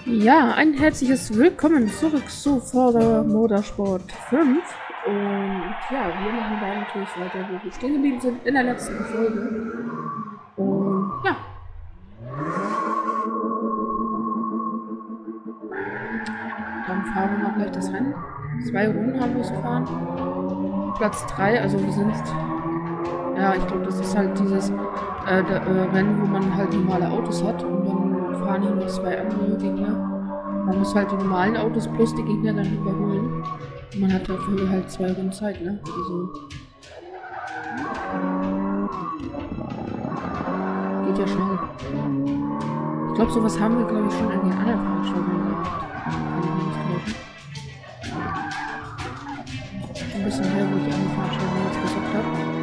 Ja, ein herzliches Willkommen zurück zu Forza Motorsport 5. Und ja, wir machen da natürlich weiter, wo wir stehen geblieben sind in der letzten Folge. Und ja. Dann fahren wir mal gleich das Rennen. 2 Runden haben wir es gefahren. Platz 3, also wir sind... Ja, ich glaube, das ist halt dieses Rennen, wo man halt normale Autos hat. Und dann fahren hier noch 2 andere Gegner. Man muss halt die normalen Autos plus die Gegner dann überholen. Und man hat dafür halt 2 Runden Zeit, ne? Also geht ja schnell. Ich glaube, sowas haben wir, glaube ich, schon in den anderen Veranstaltungen gehabt. Kann ich mir nicht täuschen. Schon ein bisschen her, wo ich andere Veranstaltungen jetzt gesagt habe.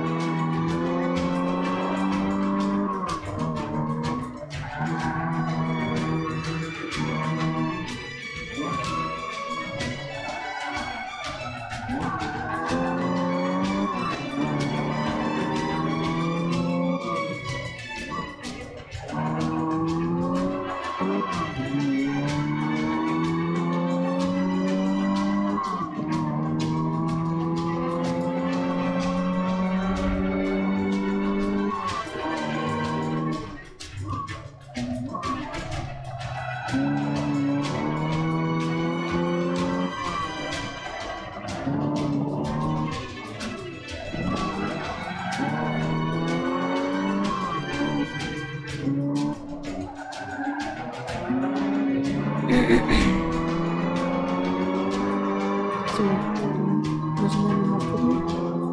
So, müssen wir mal gucken.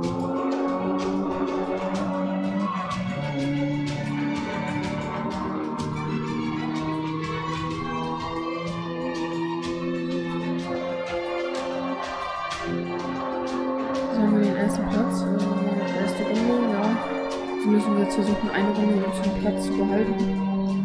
So haben wir den ersten Platz, erste Runde, ja. So müssen wir jetzt versuchen, eine Runde unseren Platz zu behalten.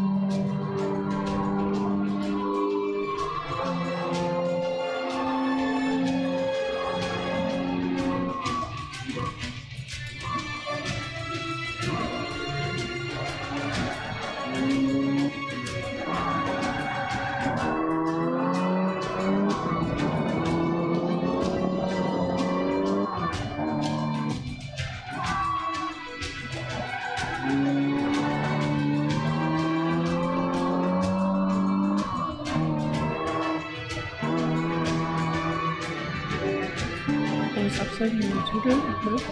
Das Abzeichen mit dem Titel, okay.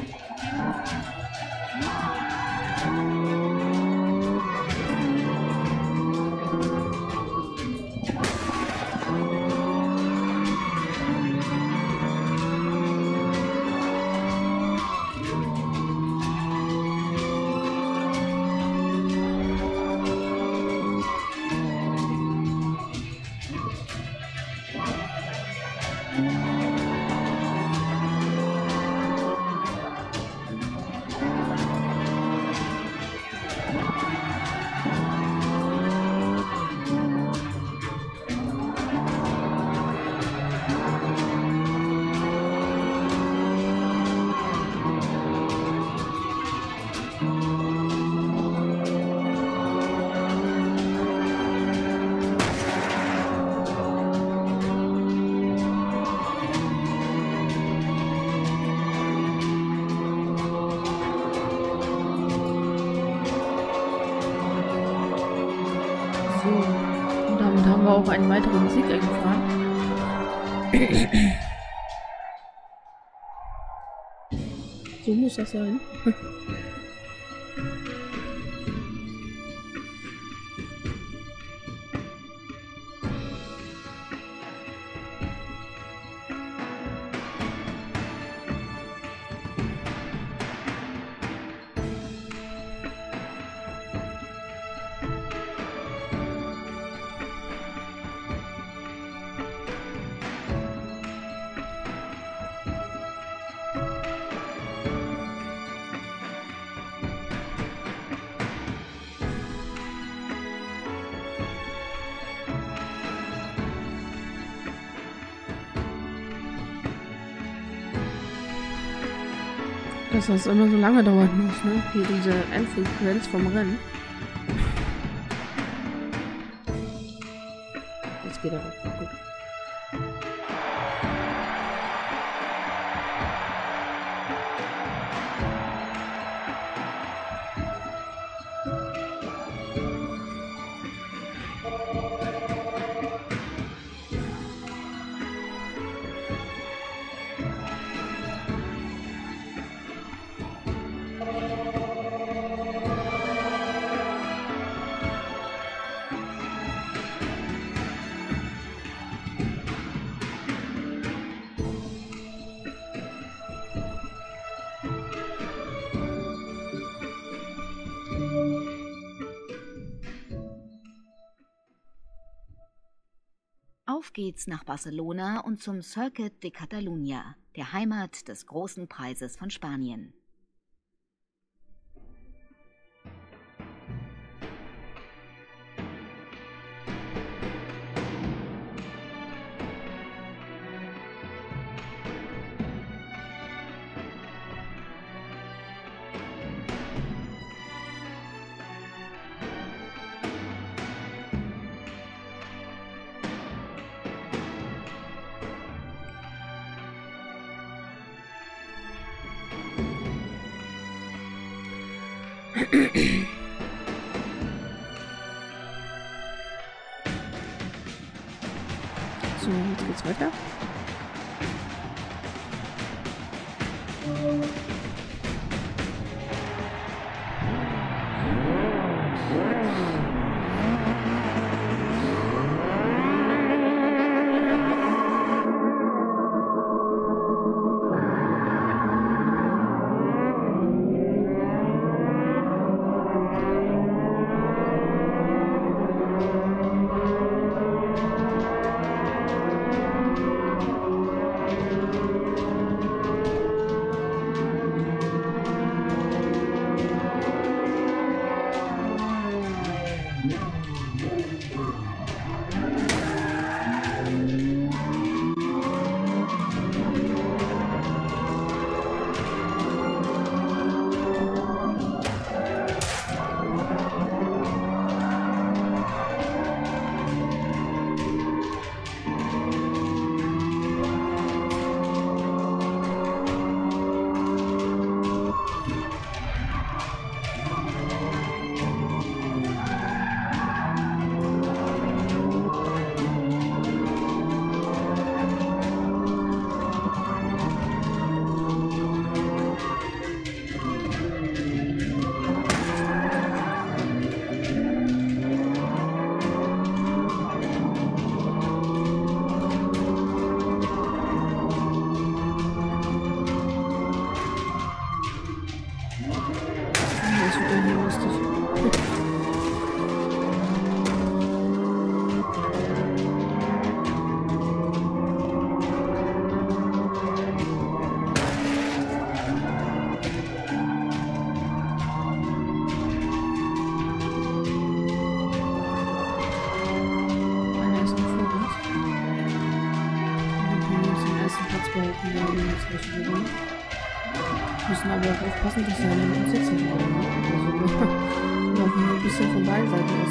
Und damit haben wir auch einen weiteren Sieg eingefahren. So muss das sein. Dass das immer so lange dauern muss, ne? Hier diese Endfrequenz vom Rennen. geht er auch. Gut. Auf geht's nach Barcelona und zum Circuit de Catalunya, der Heimat des Großen Preises von Spanien. So, jetzt geht's weiter. Das wird irgendwie lustig. Einer ist noch vor uns. Und dann können wir uns den ersten Platz behalten, wenn wir uns nicht gewinnen. Müssen aber auch aufpassen, dass wir an uns sitzen bleiben. Also wir laufen nur ein bisschen von beiden Seiten aus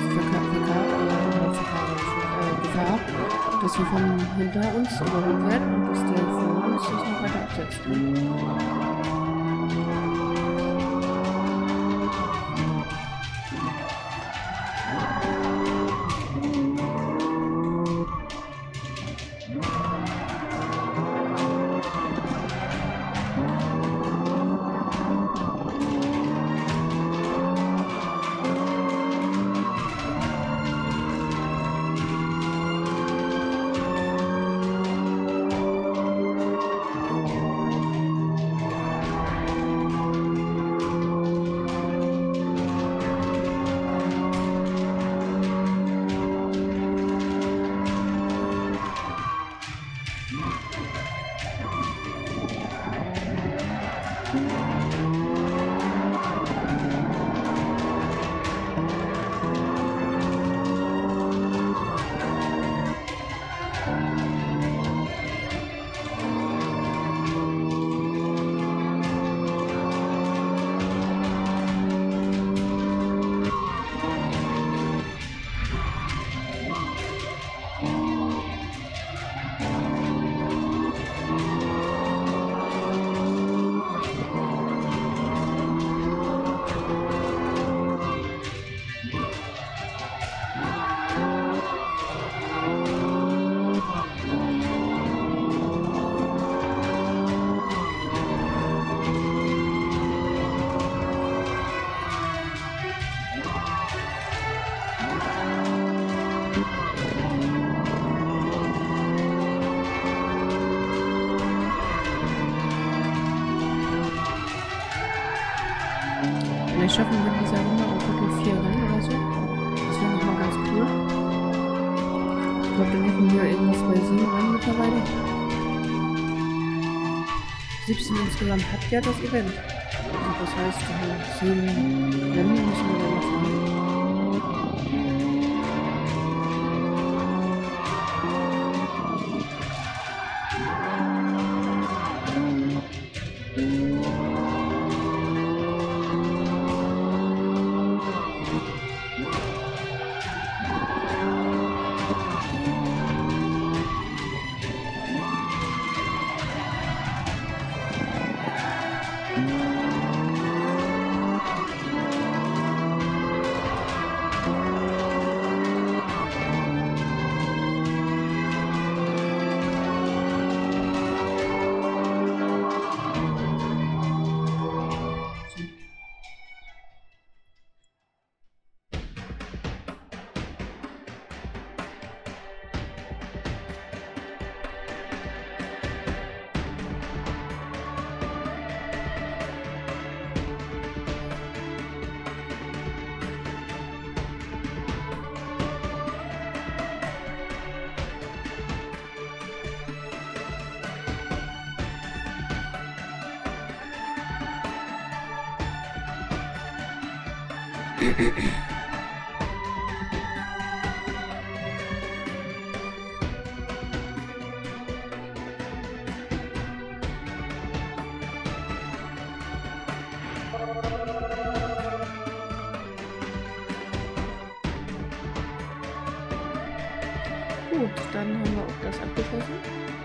dieser Gefahr, dass wir von hinter uns überholt werden und dass der vor uns sich noch weiter absetzt. Vielleicht schaffen wir in dieser Runde auch wirklich 4 Rennen oder so. Das wäre nochmal ganz cool. Ich glaube, dann hätten wir irgendwas bei 7 Rennen mittlerweile. 17 insgesamt hat ja das Event. Und das heißt, 10 Rennen müssen wir dann noch fahren. Gut, dann haben wir auch das abgeschlossen.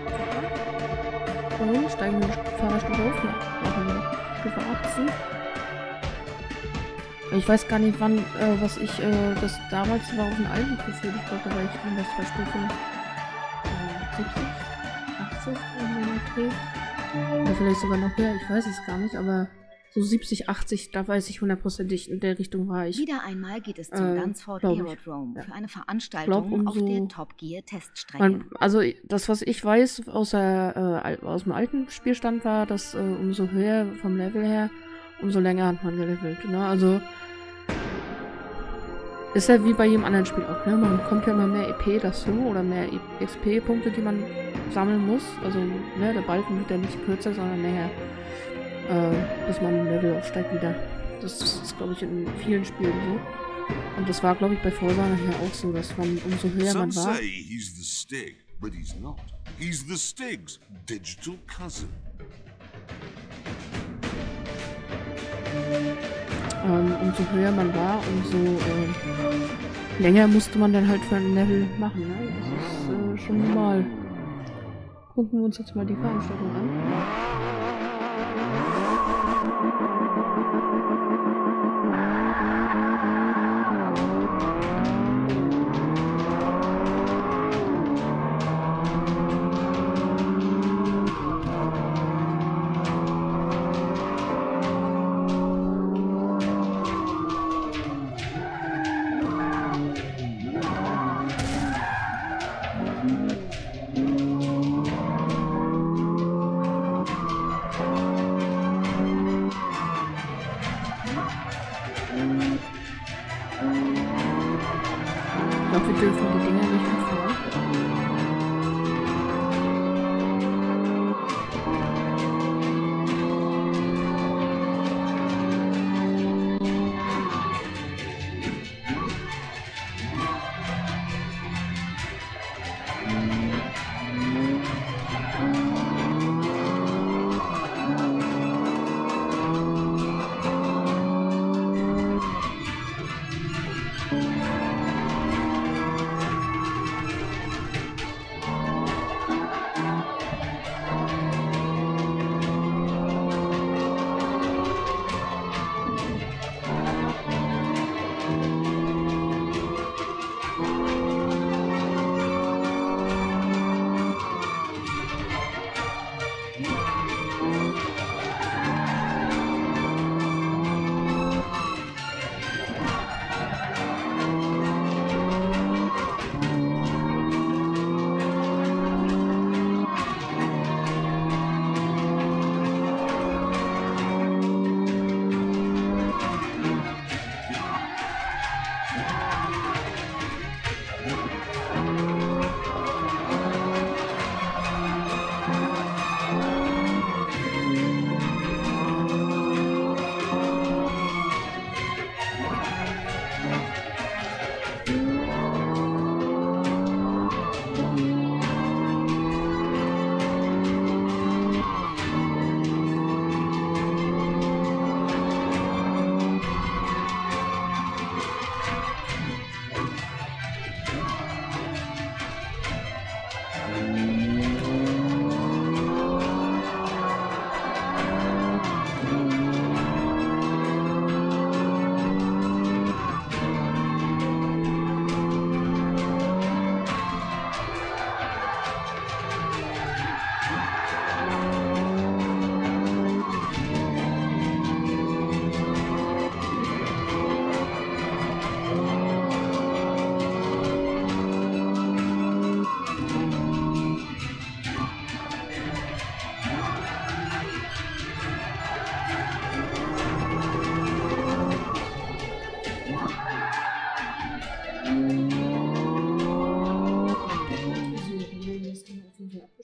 Und steigen wir die Fahrerstufe auf. Machen wir Stufe 18. Ich weiß gar nicht, wann, was ich, das damals war auf dem alten Profil. Ich glaube, da war ich irgendwas bei Stufe 70, 80 in dem Dreh. Oder vielleicht sogar noch höher, ich weiß es gar nicht, aber so 70, 80, da weiß ich hundertprozentig, in der Richtung war ich. Wieder einmal geht es zum Dunsford Aerodrome für eine Veranstaltung auf der Top Gear Teststrecke. Also das, was ich weiß aus dem alten Spielstand war, dass umso höher vom Level her, umso länger hat man gelevelt. Ne? Also ist ja wie bei jedem anderen Spiel auch. Ne? Man kommt ja immer mehr EP dazu oder mehr XP-Punkte, die man sammeln muss. Also ne, der Balken wird ja nicht kürzer, sondern mehr, bis man ein Level aufsteigt wieder. Das ist, glaube ich, in vielen Spielen so. Und das war, glaube ich, bei Forza nachher auch so, dass man umso höher man war. He's the Stig, but he's not. He's the Stig's digital cousin. Umso höher man war, umso länger musste man dann halt für ein Level machen. Ne? Das ist schon normal. Gucken wir uns jetzt mal die Veranstaltung an. Ich glaube, wir dürfen die Dinger nicht umfahren.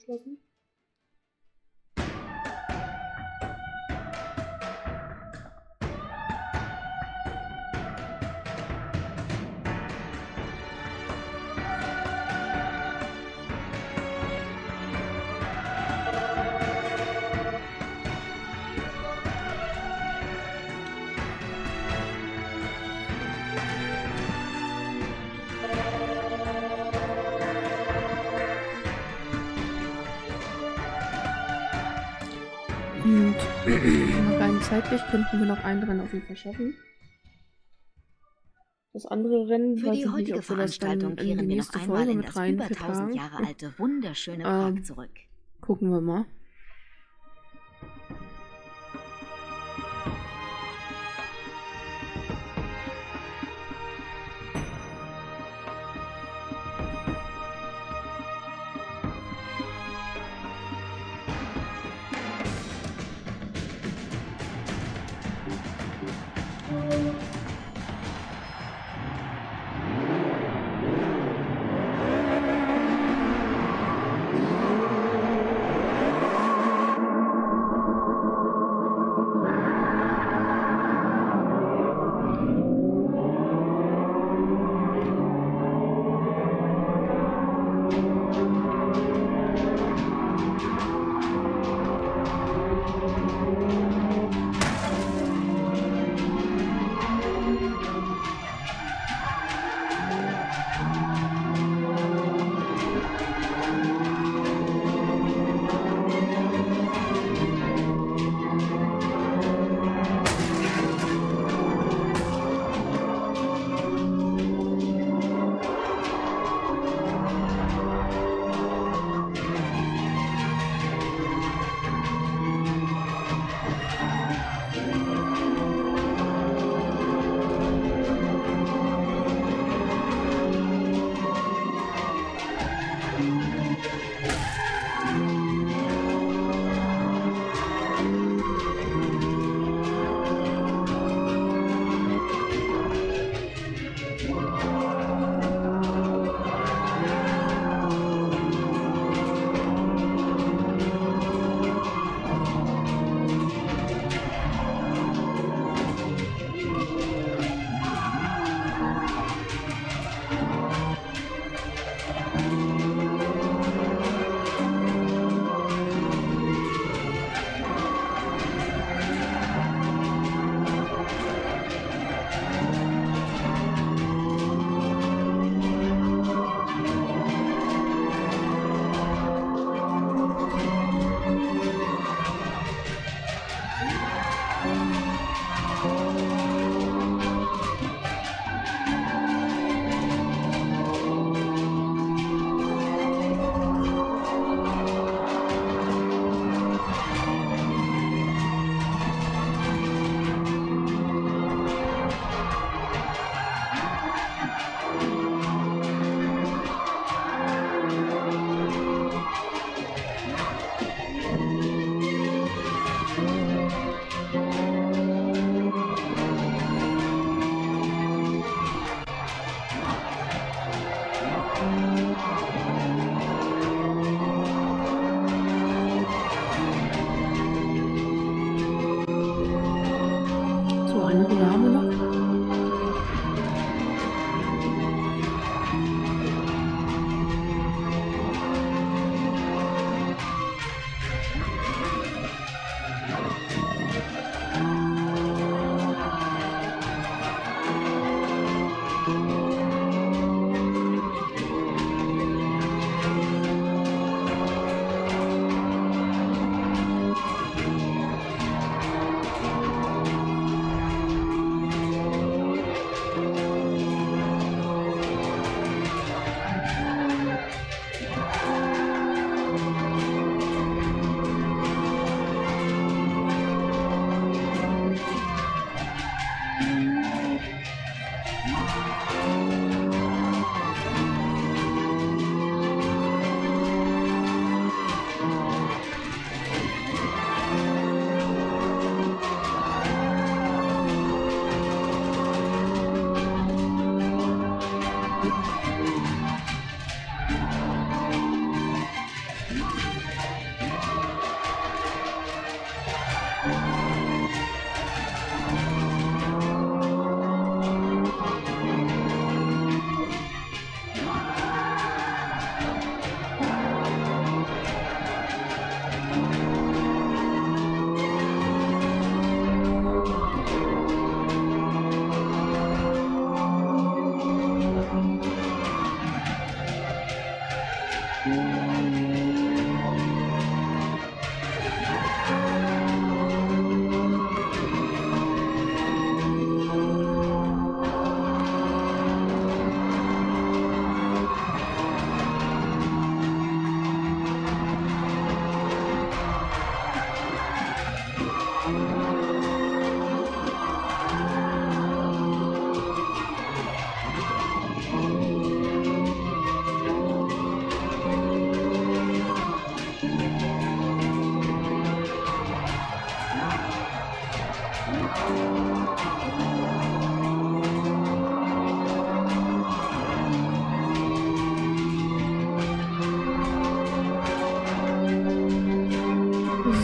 abgeschlossen. Und rein zeitlich könnten wir noch ein Rennen auf jeden Fall schaffen. Das andere Rennen, Für weiß die ich nicht, heutige ob wir das dann Veranstaltung in die kehren wir noch nächste einmal Folge in mit das über 1000 reintragen. Jahre alte, wunderschöne Prag zurück. Gucken wir mal.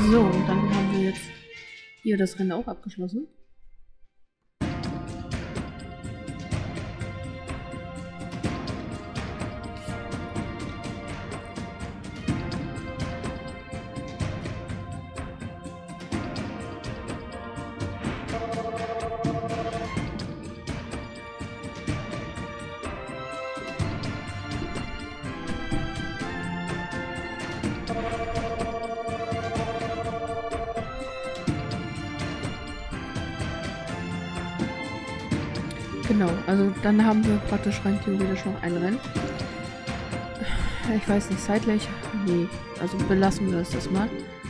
So, und dann haben wir jetzt hier das Rennen auch abgeschlossen. Genau, also dann haben wir praktisch rein theoretisch noch ein Rennen. Ich weiß nicht, zeitlich? Nee, also belassen wir es das mal.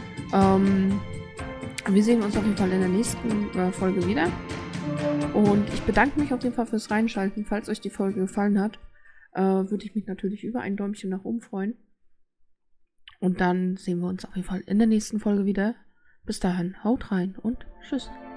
Wir sehen uns auf jeden Fall in der nächsten Folge wieder. Und ich bedanke mich auf jeden Fall fürs Reinschalten. Falls euch die Folge gefallen hat, würde ich mich natürlich über ein Däumchen nach oben freuen. Und dann sehen wir uns auf jeden Fall in der nächsten Folge wieder. Bis dahin, haut rein und tschüss.